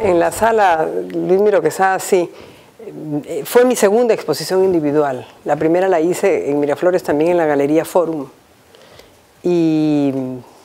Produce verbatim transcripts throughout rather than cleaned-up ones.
En la sala Luis Miro Quesada, sí. Fue mi segunda exposición individual. La primera la hice en Miraflores, también en la Galería Forum. Y,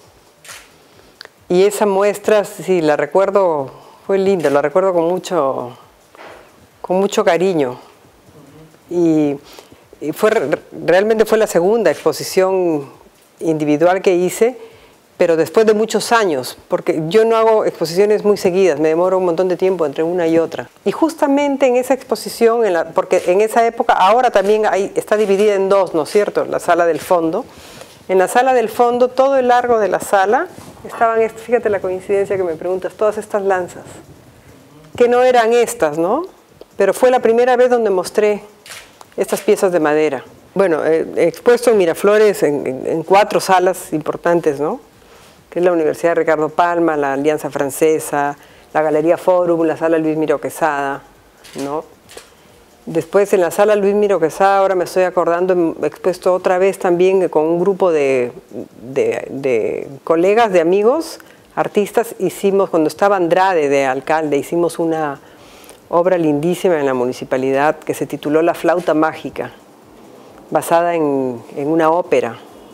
y esa muestra, sí, la recuerdo, fue linda, la recuerdo con mucho, con mucho cariño. Y, y fue, realmente fue la segunda exposición individual que hice, pero después de muchos años, porque yo no hago exposiciones muy seguidas, me demoro un montón de tiempo entre una y otra. Y justamente en esa exposición, en la, porque en esa época, ahora también hay, está dividida en dos, ¿no es cierto?, la sala del fondo. En la sala del fondo, todo el largo de la sala, estaban, fíjate la coincidencia que me preguntas, todas estas lanzas, que no eran estas, ¿no? Pero fue la primera vez donde mostré estas piezas de madera. Bueno, he expuesto en Miraflores en, en, en cuatro salas importantes, ¿no?, que es la Universidad de Ricardo Palma, la Alianza Francesa, la Galería Forum, la Sala Luis Miro Quesada, ¿no? Después en la Sala Luis Miro Quesada, ahora me estoy acordando, he expuesto otra vez también con un grupo de, de, de colegas, de amigos, artistas, hicimos, cuando estaba Andrade de alcalde, hicimos una obra lindísima en la municipalidad que se tituló La Flauta Mágica, basada en, en una ópera.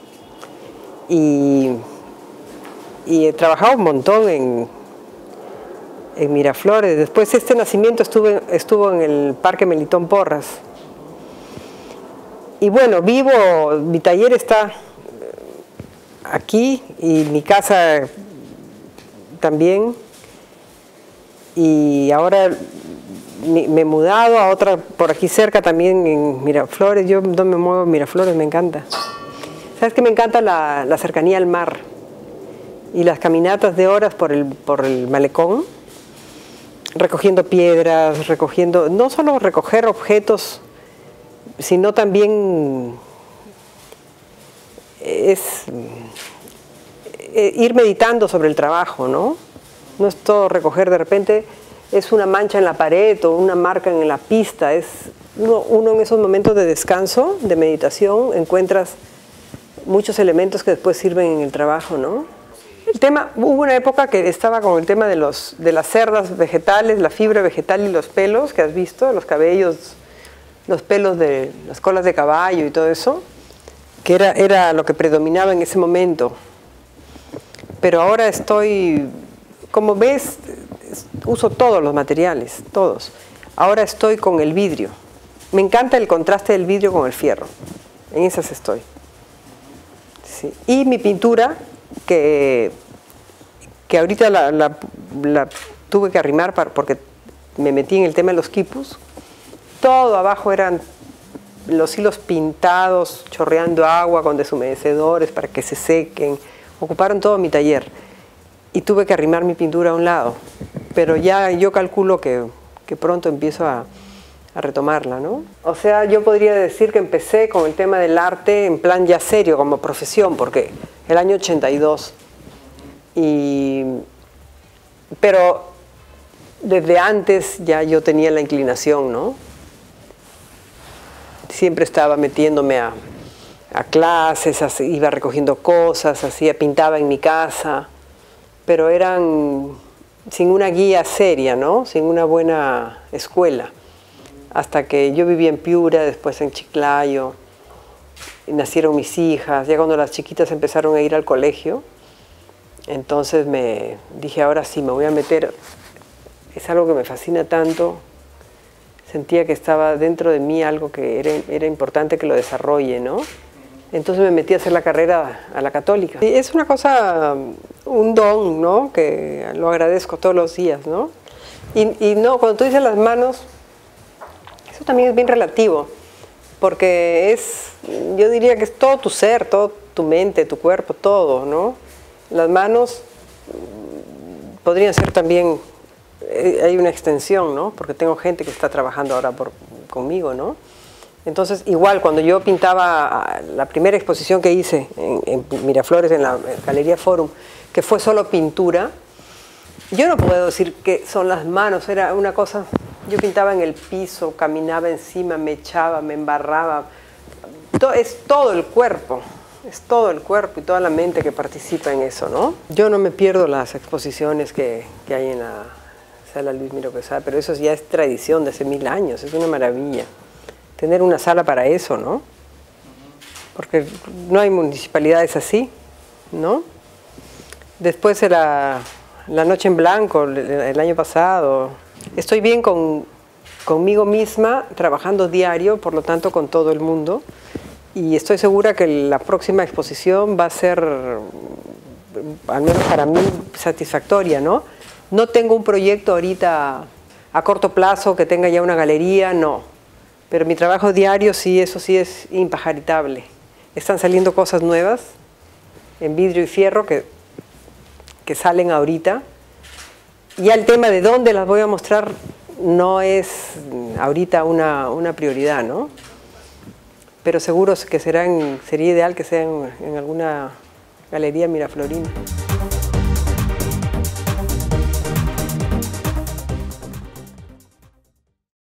Y... Y he trabajado un montón en, en Miraflores. Después este nacimiento estuve, estuvo en el Parque Melitón Porras. Y bueno, vivo, mi taller está aquí y mi casa también. Y ahora me he mudado a otra, por aquí cerca también en Miraflores. Yo no me muevo en Miraflores, me encanta. ¿Sabes qué? Me encanta la, la cercanía al mar. Y las caminatas de horas por el, por el malecón, recogiendo piedras, recogiendo, no solo recoger objetos, sino también es ir meditando sobre el trabajo, ¿no? No es todo recoger, de repente es una mancha en la pared o una marca en la pista, es uno, uno en esos momentos de descanso, de meditación, encuentras muchos elementos que después sirven en el trabajo, ¿no? El tema, hubo una época que estaba con el tema de, los, de las cerdas vegetales, la fibra vegetal y los pelos que has visto, los cabellos, los pelos de las colas de caballo y todo eso, que era, era lo que predominaba en ese momento. Pero ahora estoy, como ves, uso todos los materiales, todos. Ahora estoy con el vidrio. Me encanta el contraste del vidrio con el fierro. En esas estoy. Sí. Y mi pintura, que, que ahorita la, la, la tuve que arrimar para, porque me metí en el tema de los quipus. Todo abajo eran los hilos pintados, chorreando agua con deshumedecedores para que se sequen. Ocuparon todo mi taller y tuve que arrimar mi pintura a un lado. Pero ya yo calculo que, que pronto empiezo a, a retomarla, ¿no? O sea, yo podría decir que empecé con el tema del arte en plan ya serio, como profesión, porque el año ochenta y dos. Y, pero desde antes ya yo tenía la inclinación, ¿no? Siempre estaba metiéndome a, a clases, así, iba recogiendo cosas, hacía, pintaba en mi casa, pero eran sin una guía seria, ¿no? Sin una buena escuela. Hasta que yo viví en Piura, después en Chiclayo, nacieron mis hijas, ya cuando las chiquitas empezaron a ir al colegio, entonces me dije, ahora sí, me voy a meter, es algo que me fascina tanto, sentía que estaba dentro de mí algo que era, era importante que lo desarrolle, ¿no? Entonces me metí a hacer la carrera a la Católica. Y es una cosa, un don, ¿no? Que lo agradezco todos los días, ¿no? Y, y no, cuando tú dices las manos, eso también es bien relativo, porque es, yo diría que es todo tu ser, todo tu mente, tu cuerpo, todo, ¿no? Las manos podrían ser también, hay una extensión, ¿no? Porque tengo gente que está trabajando ahora por, conmigo, ¿no? Entonces, igual, cuando yo pintaba la primera exposición que hice en, en Miraflores, en la Galería Forum, que fue solo pintura, yo no puedo decir que son las manos, era una cosa, yo pintaba en el piso, caminaba encima, me echaba, me embarraba, es todo el cuerpo, es todo el cuerpo y toda la mente que participa en eso, ¿no? Yo no me pierdo las exposiciones que, que hay en la Sala Luis Miro Quesada, pero eso ya es tradición de hace mil años, es una maravilla. Tener una sala para eso, ¿no? Porque no hay municipalidades así, ¿no? Después de la, la Noche en Blanco, el, el año pasado, estoy bien con, conmigo misma, trabajando diario, por lo tanto con todo el mundo, y estoy segura que la próxima exposición va a ser, al menos para mí, satisfactoria, ¿no? No tengo un proyecto ahorita a corto plazo que tenga ya una galería, no. Pero mi trabajo diario sí, eso sí es impajaritable. Están saliendo cosas nuevas en vidrio y fierro que, que salen ahorita. Ya el tema de dónde las voy a mostrar no es ahorita una, una prioridad, ¿no? Pero seguro que serán, sería ideal que sean en alguna galería miraflorina.